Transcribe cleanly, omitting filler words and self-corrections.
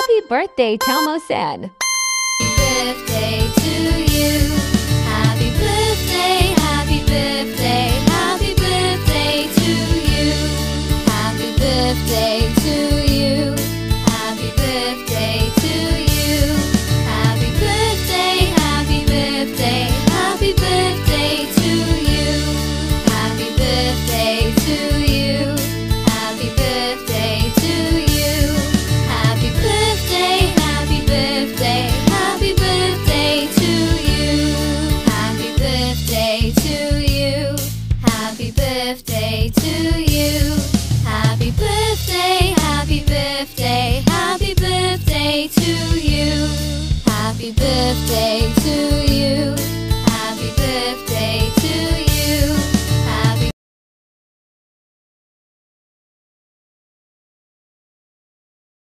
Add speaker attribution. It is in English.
Speaker 1: Happy birthday, Tomo san.
Speaker 2: Happy birthday to you. Happy birthday, happy birthday, happy birthday to you. Happy birthday to you. Happy birthday to you. Happy birthday, happy birthday, happy birthday to you. Happy birthday to you. Happy birthday to you. Happy birthday, happy birthday, happy birthday to you. Happy birthday to you. Happy birthday to you. Happy birthday, happy birthday, happy birthday to you. Happy birthday to you.